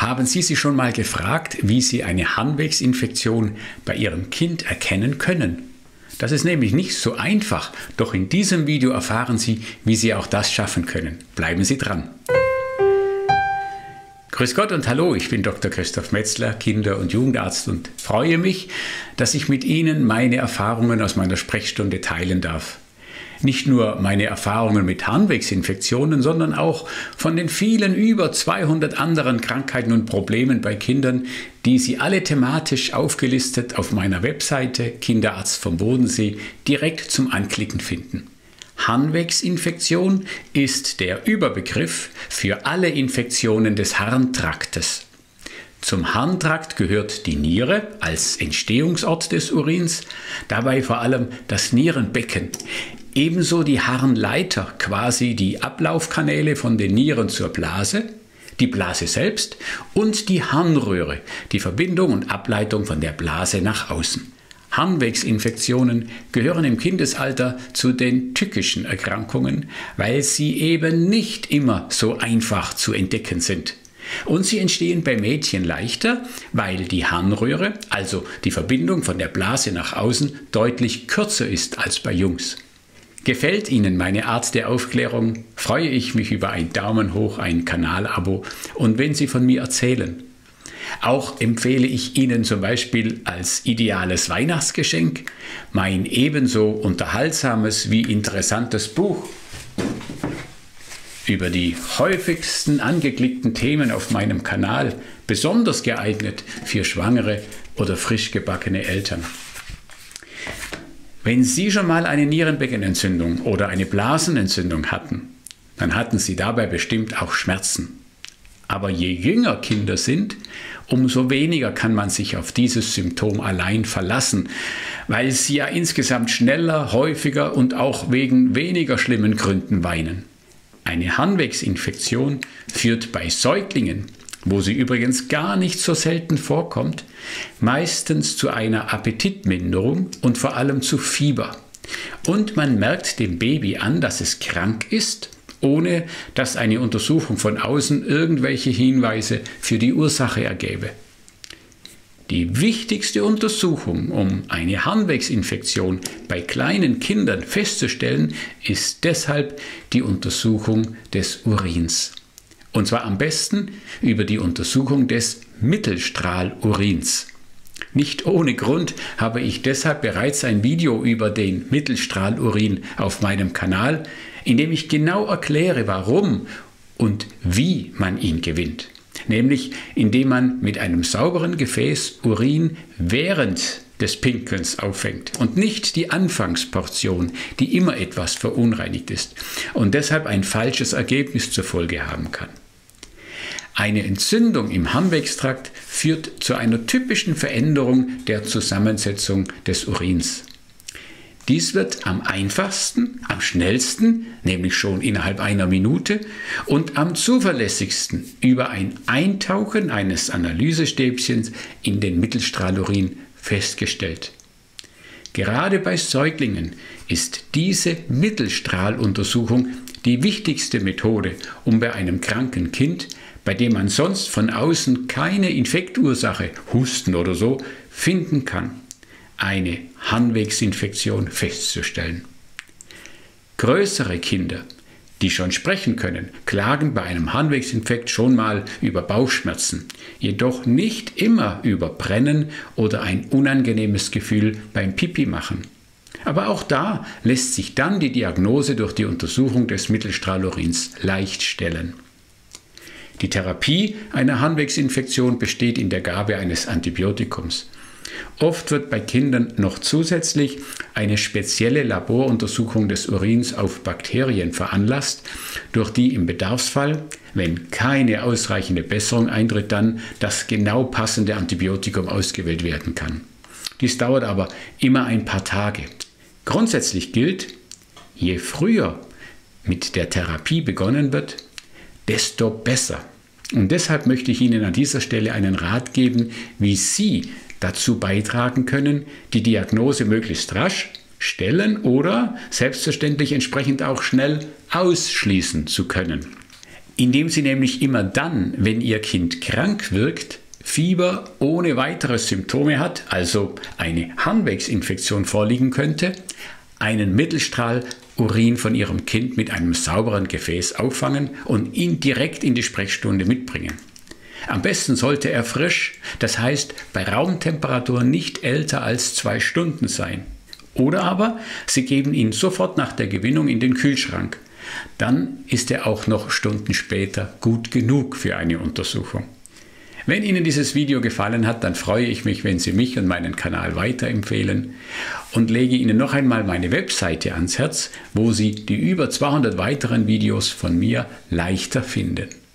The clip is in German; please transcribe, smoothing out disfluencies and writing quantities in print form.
Haben Sie sich schon mal gefragt, wie Sie eine Harnwegsinfektion bei Ihrem Kind erkennen können? Das ist nämlich nicht so einfach, doch in diesem Video erfahren Sie, wie Sie auch das schaffen können. Bleiben Sie dran! Grüß Gott und hallo, ich bin Dr. Christoph Metzler, Kinder- und Jugendarzt und freue mich, dass ich mit Ihnen meine Erfahrungen aus meiner Sprechstunde teilen darf. Nicht nur meine Erfahrungen mit Harnwegsinfektionen, sondern auch von den vielen über 200 anderen Krankheiten und Problemen bei Kindern, die Sie alle thematisch aufgelistet auf meiner Webseite Kinderarzt vom Bodensee direkt zum Anklicken finden. Harnwegsinfektion ist der Überbegriff für alle Infektionen des Harntraktes. Zum Harntrakt gehört die Niere als Entstehungsort des Urins, dabei vor allem das Nierenbecken. Ebenso die Harnleiter, quasi die Ablaufkanäle von den Nieren zur Blase, die Blase selbst und die Harnröhre, die Verbindung und Ableitung von der Blase nach außen. Harnwegsinfektionen gehören im Kindesalter zu den tückischen Erkrankungen, weil sie eben nicht immer so einfach zu entdecken sind. Und sie entstehen bei Mädchen leichter, weil die Harnröhre, also die Verbindung von der Blase nach außen, deutlich kürzer ist als bei Jungs. Gefällt Ihnen meine Art der Aufklärung, freue ich mich über einen Daumen hoch, ein Kanalabo und wenn Sie von mir erzählen. Auch empfehle ich Ihnen zum Beispiel als ideales Weihnachtsgeschenk mein ebenso unterhaltsames wie interessantes Buch über die häufigsten angeklickten Themen auf meinem Kanal, besonders geeignet für schwangere oder frisch gebackene Eltern. Wenn Sie schon mal eine Nierenbeckenentzündung oder eine Blasenentzündung hatten, dann hatten Sie dabei bestimmt auch Schmerzen. Aber je jünger Kinder sind, umso weniger kann man sich auf dieses Symptom allein verlassen, weil sie ja insgesamt schneller, häufiger und auch wegen weniger schlimmen Gründen weinen. Eine Harnwegsinfektion führt bei Säuglingen, wo sie übrigens gar nicht so selten vorkommt, meistens zu einer Appetitminderung und vor allem zu Fieber. Und man merkt dem Baby an, dass es krank ist, ohne dass eine Untersuchung von außen irgendwelche Hinweise für die Ursache ergäbe. Die wichtigste Untersuchung, um eine Harnwegsinfektion bei kleinen Kindern festzustellen, ist deshalb die Untersuchung des Urins. Und zwar am besten über die Untersuchung des Mittelstrahlurins. Nicht ohne Grund habe ich deshalb bereits ein Video über den Mittelstrahlurin auf meinem Kanal, in dem ich genau erkläre, warum und wie man ihn gewinnt. Nämlich indem man mit einem sauberen Gefäß Urin während des Pinkelns auffängt und nicht die Anfangsportion, die immer etwas verunreinigt ist und deshalb ein falsches Ergebnis zur Folge haben kann. Eine Entzündung im Harnwegstrakt führt zu einer typischen Veränderung der Zusammensetzung des Urins. Dies wird am einfachsten, am schnellsten, nämlich schon innerhalb einer Minute und am zuverlässigsten über ein Eintauchen eines Analysestäbchens in den Mittelstrahlurin festgestellt. Gerade bei Säuglingen ist diese Mittelstrahluntersuchung die wichtigste Methode, um bei einem kranken Kind, bei dem man sonst von außen keine Infektursache, Husten oder so, finden kann, eine Harnwegsinfektion festzustellen. Größere Kinder, die schon sprechen können, klagen bei einem Harnwegsinfekt schon mal über Bauchschmerzen, jedoch nicht immer über Brennen oder ein unangenehmes Gefühl beim Pipi machen. Aber auch da lässt sich dann die Diagnose durch die Untersuchung des Mittelstrahlurins leicht stellen. Die Therapie einer Harnwegsinfektion besteht in der Gabe eines Antibiotikums. Oft wird bei Kindern noch zusätzlich eine spezielle Laboruntersuchung des Urins auf Bakterien veranlasst, durch die im Bedarfsfall, wenn keine ausreichende Besserung eintritt, dann das genau passende Antibiotikum ausgewählt werden kann. Dies dauert aber immer ein paar Tage. Grundsätzlich gilt, je früher mit der Therapie begonnen wird, desto besser. Und deshalb möchte ich Ihnen an dieser Stelle einen Rat geben, wie Sie dazu beitragen können, die Diagnose möglichst rasch stellen oder selbstverständlich entsprechend auch schnell ausschließen zu können. indem Sie nämlich immer dann, wenn Ihr Kind krank wirkt, Fieber ohne weitere Symptome hat, also eine Harnwegsinfektion vorliegen könnte, einen Mittelstrahl Urin von Ihrem Kind mit einem sauberen Gefäß auffangen und ihn direkt in die Sprechstunde mitbringen. Am besten sollte er frisch, das heißt bei Raumtemperatur nicht älter als 2 Stunden sein. Oder aber Sie geben ihn sofort nach der Gewinnung in den Kühlschrank. Dann ist er auch noch Stunden später gut genug für eine Untersuchung. Wenn Ihnen dieses Video gefallen hat, dann freue ich mich, wenn Sie mich und meinen Kanal weiterempfehlen und lege Ihnen noch einmal meine Webseite ans Herz, wo Sie die über 200 weiteren Videos von mir leichter finden.